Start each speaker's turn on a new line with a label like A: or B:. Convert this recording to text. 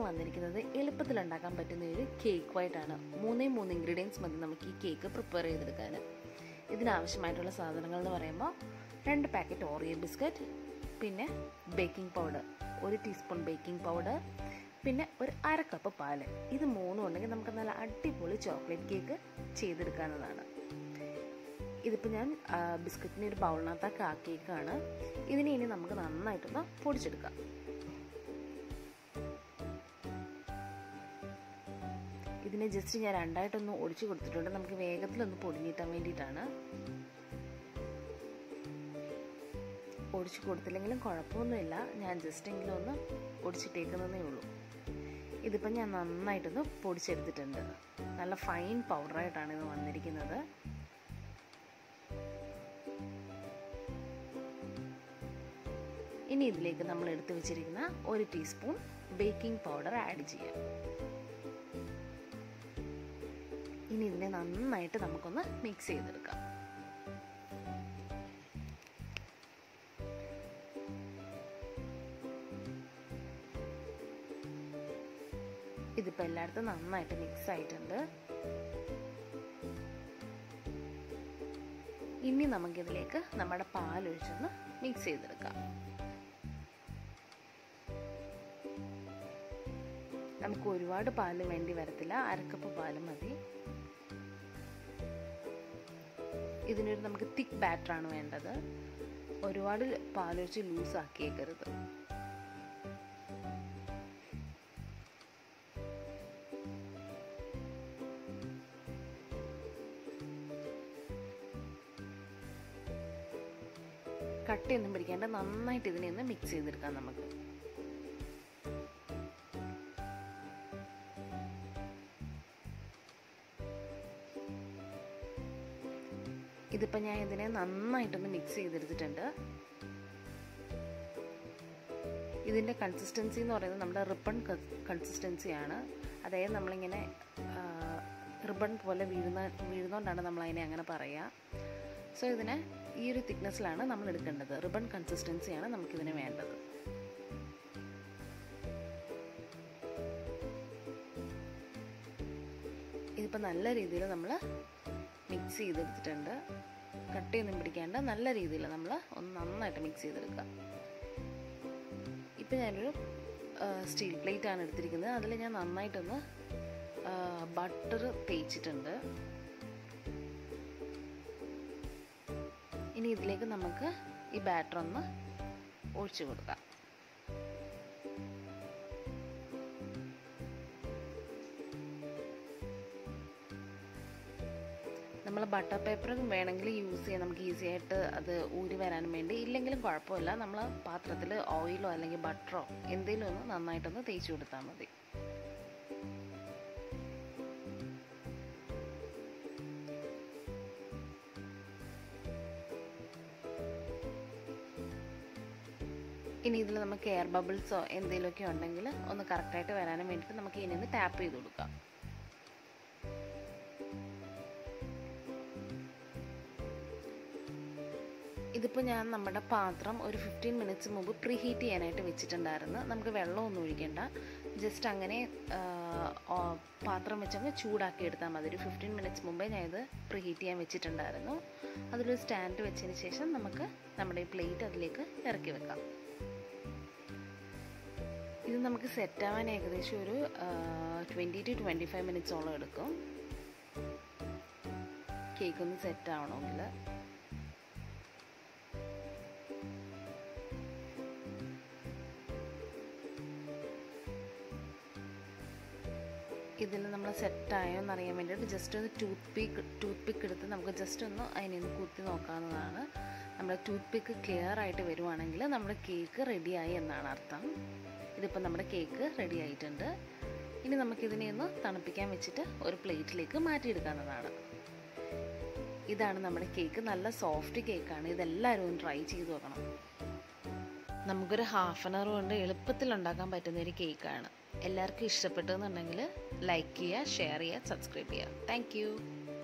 A: വന്നിരിക്കുന്നത് എളുപ്പത്തിൽ ഉണ്ടാക്കാൻ പറ്റുന്ന ഒരു കേക്കുമായിട്ടാണ്. 3 ഇൻഗ്രീഡിയൻസ് മതി നമുക്ക് ഈ കേക്ക് പ്രിപ്പയർ ചെയ്തെടുക്കാൻ. ഇതിനാവശ്യമായിട്ടുള്ള സാധനങ്ങൾ എന്ന് പറയുമ്പോൾ 2 പാക്കറ്റ് ഓറിയോ ബിസ്ക്കറ്റ്, പിന്നെ baking powder 1 teaspoon baking powder, പിന്നെ ഒരു 1/2 കപ്പ് പാല്. ഇത് 3 ഉണ്ടെങ്കിൽ നമുക്ക് നല്ല അടിപൊളി ചോക്ലേറ്റ് കേക്ക് ചെയ്തെടുക്കാവുന്നതാണ്. ഇതിപ്പോൾ ഞാൻ ബിസ്ക്കറ്റിന് ഒരു ബൗളിനകത്തൊക്കെ ആക്കിയേക്കാണ്. ഇതിനെ ഇനി നമുക്ക് നന്നായിട്ടൊന്ന് പൊടിച്ചെടുക്കാം. ഇതിനെ ജസ്റ്റ് ഞാൻ 2ആയിട്ടൊന്ന് ഒടിച്ചു കൊടുത്തിട്ടുണ്ട്. നമുക്ക് വേഗത്തിലൊന്ന് പൊടിഞ്ഞിട്ടാൻ വേണ്ടിയിട്ടാണ്. ഒടിച്ചു കൊടുത്തില്ലെങ്കിലും കുഴപ്പമൊന്നുമില്ല, ഞാൻ ജസ്റ്റ് എങ്കിലും ഒന്ന് ഒടിച്ചിട്ടേക്കുന്നതേ ഉള്ളൂ. ഇതിപ്പോൾ ഞാൻ നന്നായിട്ടൊന്ന് പൊടിച്ചെടുത്തിട്ടുണ്ട്. നല്ല ഫൈൻ പൗഡറായിട്ടാണ് ഇത് വന്നിരിക്കുന്നത്. ഇനി ഇതിലേക്ക് നമ്മൾ എടുത്തു വെച്ചിരിക്കുന്ന 1 ടീസ്പൂൺ ബേക്കിംഗ് പൗഡർ ആഡ് ചെയ്യാം. ഇനി ഇതിനെ നന്നായിട്ട് നമുക്കൊന്ന് മിക്സ് ചെയ്തെടുക്കാം. ഇതിപ്പോൾ എല്ലായിടത്തും നന്നായിട്ട് മിക്സ് ആയിട്ടുണ്ട്. ഇനി നമുക്കിതിലേക്ക് നമ്മുടെ പാലൊഴിച്ചൊന്ന് മിക്സ് ചെയ്തെടുക്കാം. നമുക്ക് ഒരുപാട് പാല് വേണ്ടി വരത്തില്ല, 1/2 കപ്പ് പാല് മതി. ഇതിനൊരു നമുക്ക് തിക്ക് ബാറ്ററാണ് വേണ്ടത്. ഒരുപാട് പാലൊഴിച്ച് ലൂസ് ആക്കിയേക്കരുത്. കട്ടയൊന്നും പിടിക്കാണ്ട് നന്നായിട്ട് ഇതിനെ ഒന്ന് മിക്സ് ചെയ്തെടുക്കാം നമുക്ക്. ഇതിപ്പോൾ ഞാൻ ഇതിനെ നന്നായിട്ടൊന്ന് മിക്സ് ചെയ്തെടുത്തിട്ടുണ്ട്. ഇതിൻ്റെ കൺസിസ്റ്റൻസി എന്ന് പറയുന്നത് നമ്മുടെ റിബൺ കൺസിസ്റ്റൻസിയാണ്. അതായത് നമ്മളിങ്ങനെ റിബൺ പോലെ വീഴുന്നതുകൊണ്ടാണ് നമ്മളതിനെ അങ്ങനെ പറയുക. സോ ഇതിനെ ഈ ഒരു തിക്നെസ്സിലാണ് നമ്മൾ എടുക്കേണ്ടത്. റിബൺ കൺസിസ്റ്റൻസിയാണ് നമുക്കിതിന് വേണ്ടത്. ഇതിപ്പോൾ നല്ല രീതിയിൽ നമ്മൾ മിക്സ് ചെയ്തെടുത്തിട്ടുണ്ട്. കട്ടയൊന്നും പിടിക്കാണ്ട് നല്ല രീതിയിൽ നമ്മൾ ഒന്ന് നന്നായിട്ട് മിക്സ് ചെയ്തെടുക്കുക. ഇപ്പം ഞാനൊരു സ്റ്റീൽ പ്ലേറ്റ് ആണ് എടുത്തിരിക്കുന്നത്. അതിൽ ഞാൻ നന്നായിട്ടൊന്ന് ബട്ടർ തേച്ചിട്ടുണ്ട്. ഇനി ഇതിലേക്ക് നമുക്ക് ഈ ബാറ്റർ ഒന്ന് ഒഴിച്ചു കൊടുക്കാം. നമ്മൾ ബട്ടർ പേപ്പറും വേണമെങ്കിൽ യൂസ് ചെയ്യാം, നമുക്ക് ഈസി ആയിട്ട് അത് ഊരി വരാനും വേണ്ടി. ഇല്ലെങ്കിലും കുഴപ്പമില്ല, നമ്മൾ പാത്രത്തിൽ ഓയിലോ അല്ലെങ്കിൽ ബട്ടറോ എന്തെങ്കിലും ഒന്ന് നന്നായിട്ടൊന്ന് തേച്ച് കൊടുത്താൽ മതി. ഇനി ഇതിൽ നമുക്ക് എയർ ബബിൾസോ എന്തെങ്കിലുമൊക്കെ ഉണ്ടെങ്കിൽ ഒന്ന് കറക്റ്റായിട്ട് വരാനും വേണ്ടിയിട്ട് നമുക്ക് ഇനി ഒന്ന് ടാപ്പ് ചെയ്ത് കൊടുക്കാം. ഇതിപ്പോൾ ഞാൻ നമ്മുടെ പാത്രം ഒരു 15 മിനിറ്റ്സ് മുമ്പ് പ്രീ ഹീറ്റ് ചെയ്യാനായിട്ട് വെച്ചിട്ടുണ്ടായിരുന്നു. നമുക്ക് വെള്ളമൊന്നും ഒഴിക്കേണ്ട, ജസ്റ്റ് അങ്ങനെ പാത്രം വെച്ചങ്ങ് ചൂടാക്കി എടുത്താൽ മതി. ഒരു 15 മിനിറ്റ്സ് മുമ്പേ ഞാൻ ഇത് പ്രീ ഹീറ്റ് ചെയ്യാൻ വെച്ചിട്ടുണ്ടായിരുന്നു. അതിലൊരു സ്റ്റാൻഡ് വെച്ചതിന് ശേഷം നമുക്ക് നമ്മുടെ ഈ പ്ലേറ്റ് അതിലേക്ക് ഇറക്കി വെക്കാം. ഇത് നമുക്ക് സെറ്റാവാൻ ഏകദേശം ഒരു 20 to 25 മിനിറ്റ്സോളം എടുക്കും കേക്ക് ഒന്ന് സെറ്റ് ആവണമെങ്കിൽ. ഇതിൽ നമ്മൾ സെറ്റായോ എന്നറിയാൻ വേണ്ടിയിട്ട് ജസ്റ്റ് ഒന്ന് ടൂത്ത് പിക്ക് എടുത്ത് നമുക്ക് ജസ്റ്റ് ഒന്ന് അതിനൊന്ന് കുത്തി നോക്കാവുന്നതാണ്. നമ്മുടെ ടൂത്ത് പിക്ക് ക്ലിയർ ആയിട്ട് വരുവാണെങ്കിൽ നമ്മുടെ കേക്ക് റെഡിയായി എന്നാണ് അർത്ഥം. ഇതിപ്പോൾ നമ്മുടെ കേക്ക് റെഡി ആയിട്ടുണ്ട്. ഇനി നമുക്കിതിനെ ഒന്ന് തണുപ്പിക്കാൻ വെച്ചിട്ട് ഒരു പ്ലേറ്റിലേക്ക് മാറ്റിയെടുക്കാവുന്നതാണ്. ഇതാണ് നമ്മുടെ കേക്ക്. നല്ല സോഫ്റ്റ് കേക്കാണ്. ഇതെല്ലാവരും ഒന്ന് ട്രൈ ചെയ്ത് നോക്കണം. നമുക്കൊരു ഹാഫ് ആൻ അവർ കൊണ്ട് എളുപ്പത്തിൽ ഉണ്ടാക്കാൻ പറ്റുന്ന ഒരു കേക്കാണ്. എല്ലാവർക്കും ഇഷ്ടപ്പെട്ടെന്നുണ്ടെങ്കിൽ ലൈക്ക് ചെയ്യുക, ഷെയർ ചെയ്യുക, സബ്സ്ക്രൈബ് ചെയ്യുക. Thank U.